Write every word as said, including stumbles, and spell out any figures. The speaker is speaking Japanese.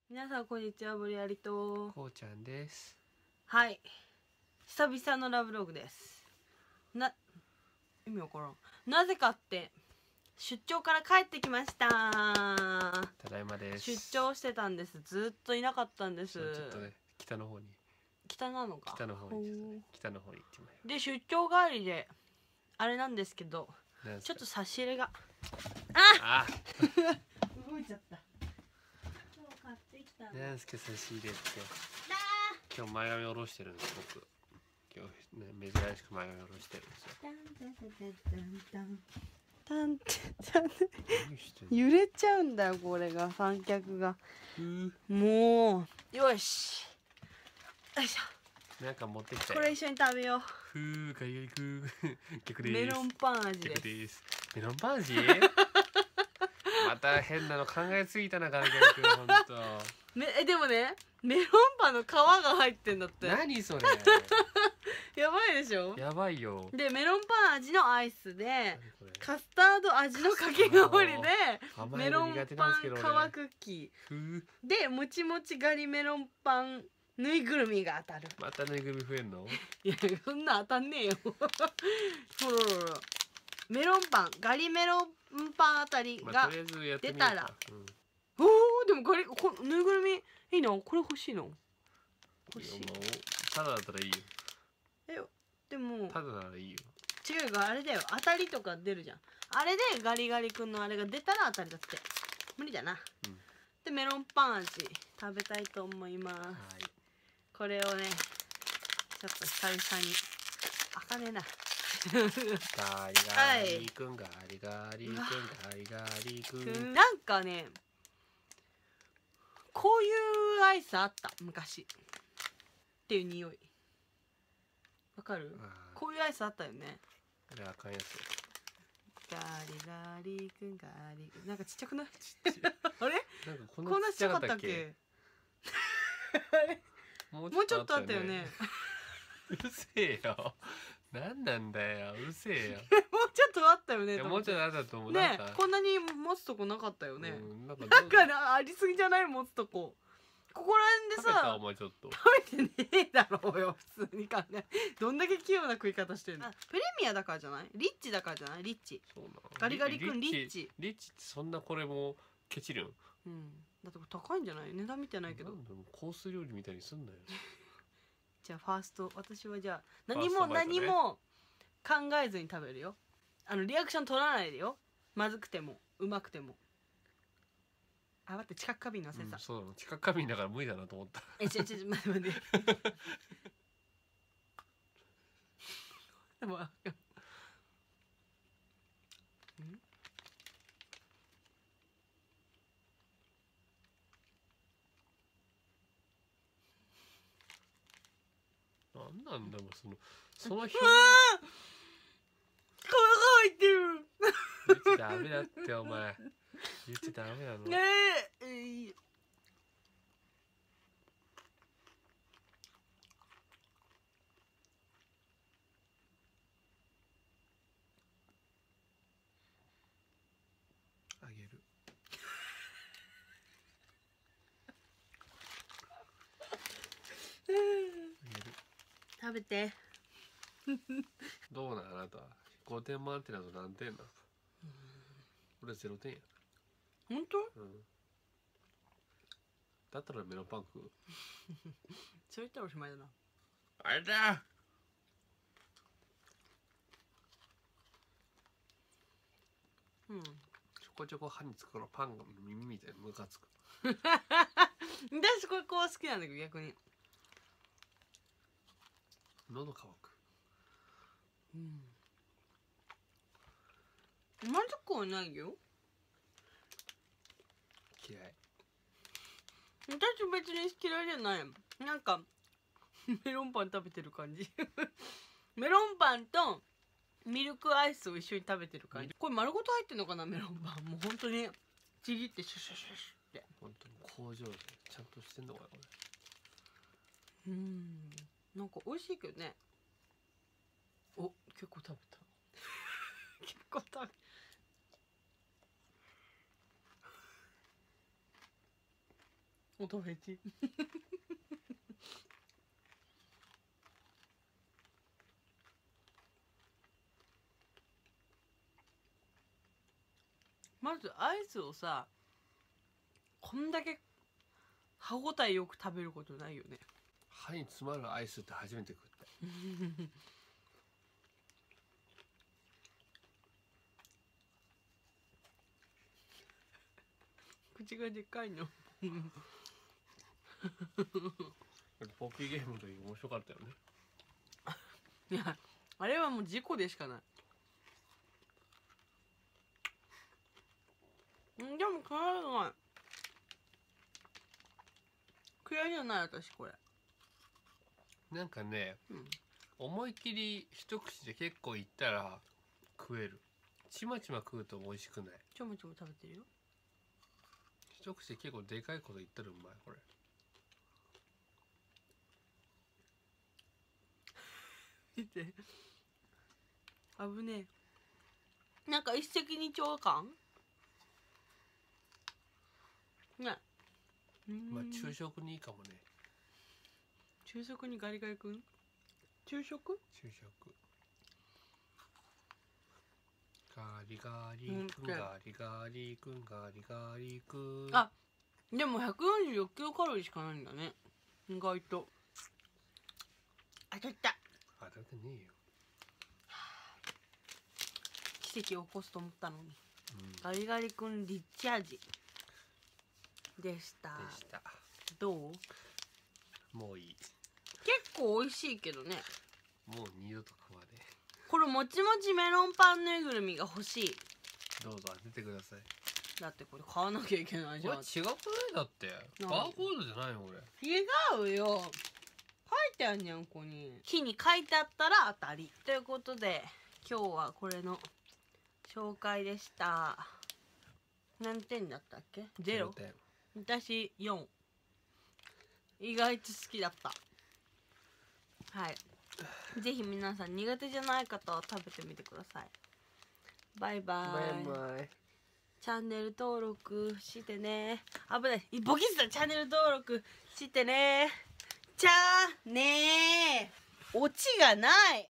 皆さんこんにちは、ブリアリとこうちゃんです。 はい、久々のラブログです。な意味わからん。なぜかって出張から帰ってきました。 ただいまです。 出張してたんです。ずっといなかったんです。 ちょっとね、北の方に北なのか。 北の方に、ね、北の方に行ってまいりで出張帰りであれなんですけど、ちょっと差し入れがああ動いちゃった。今日買ってきたのなんすか差し入れって。今日前髪下ろしてるんです僕。今日ね珍しく前髪下ろしてるんですよ。 タンタン揺れちゃうんだよこれが、三脚が。もうよしよいしょ。 なんか持ってきたこれ一緒に食べよう。 ふーガリガリクー逆です。 メロンパン味です。 です。メロンパン味また変なの考えすぎたなガリガリ君ほんと。 めえでもね、メロンパンの皮が入ってんだって。 何それやばいでしょ。 やばいよ。ででメロンパン味のアイスでカスタード味のかき氷でメロンパン皮クッキーでもちもちガリメロンパンぬいぐるみが当たる。 またぬいぐるみ増えんの？ いやそんな当たんねえよほらほらメロンパンガリメロンパンあたりが出たら、おおでもガリこぬいぐるみいいな。これ欲しいの。欲しい。 ただだったらいいよ。 えでもただならいいよ。 違うがあれだよ、当たりとか出るじゃん。あれでガリガリ君のあれが出たら当たりだって。無理だな、うん、でメロンパン味食べたいと思います。はい、これをねちょっと久々に開かねえなガリガリ君ガリガリ君ガリガリ君。 なんかねこういうアイスあった昔っていう匂いわかる？こういうアイスあったよね。 あれ赤いやつ。 ガリガリ君ガリなんかちっちゃくない？あれ？ なんかこんなちっちゃかったっけ？もうちょっとあったよね。 うるせえよ。なんなんだよ。うるせえよ。 もうちょっとあったよね。 もうちょっとあったと思う。 ね、こんなに持つとこなかったよね。 なんかありすぎじゃない？持つとこ。ここら辺でさ、 お前ちょっと食べてねえだろうよ普通に考え。どんだけ器用な食い方してるの？プレミアだからじゃない？リッチだからじゃない？リッチ。ガリガリ君リッチ。 リッチってそんなこれもケチるん？ うん。だって高いんじゃない？値段見てないけど。 コース料理みたいにすんなよ。 じゃあファースト、私はじゃあ何も何も考えずに食べるよ。あのリアクション取らないでよ。まずくてもうまくても。あ、待って、知覚過敏のせさ、うん、 そうなの、知覚過敏だから無理だなと思った。 え、ちょちょちょ待って待ってでもなんなんだもそのその表現。 皮が入ってる。 言っちゃダメだってお前。言っちゃダメなの。ねえ。あげる。 食べて。 どうなんあなた。ごてん満点だと何点なの？俺ゼロてんや。 本当？ うん。だったらメロンパン食う。 そう言ったらおしまいだな。 あれだ。うん。ちょこちょこ歯につくからパンが耳みたいにムカつく。 私これこう好きなんだけど逆に。 喉乾く。 うん。まずくはないよ。 嫌い。 私別に嫌いじゃない。なんかメロンパン食べてる感じメロンパンとミルクアイスを一緒に食べてる感じ。これ丸ごと入ってんのかなメロンパン。もう本当にちぎってシュシュシュシュって。 本当に工場でちゃんとしてんのかなこうれ。 ん。なんか美味しいけどね。お、結構食べた結構食べ音フェチまずアイスをさこんだけ歯ごたえよく食べることないよね。 歯に詰まるアイスって初めて食った口がでかいのポッキーゲームの時面白かったよね。 いやあれはもう事故でしかない。んでも辛いのない。嫌いじゃない私これ。 なんかね、 うん、 思いっきり一口で結構いったら食える。ちまちま食うと美味しくない。 ちょもちょも食べてるよ。 一口で結構でかいこといったらうまいこれ見て危ねえ。なんか一石二鳥感ね。 まあ昼食にいいかもね。 昼食にガリガリ君。昼食昼食ガリガリ君ガリガリ君ガリガリ君。 あでもひゃくよんじゅうろくキロカロリーしかないんだね意外と。当たった。 当たってねえよ。 奇跡を起こすと思ったのに、 うん、 ガリガリ君リッチ味でしたでした。 どう？ もういい。 結構美味しいけどね。 もう二度と食わねえ。 これもちもちメロンパンぬいぐるみが欲しい。 どうぞ当ててください。 だってこれ買わなきゃいけないじゃん。 これ違くない？だってバーコードじゃないのこれ。 違うよ。書いてあんじゃんここに。火に書いてあったら当たり。ということで今日はこれの紹介でした。何点だったっけ？ゼロ。私よん。意外と好きだった。はい。ぜひ皆さん苦手じゃない方は食べてみてください。バイバイ。 バイバイ。 チャンネル登録してね。危ない。ボキスだ。チャンネル登録してね。じゃあねー。オチがない。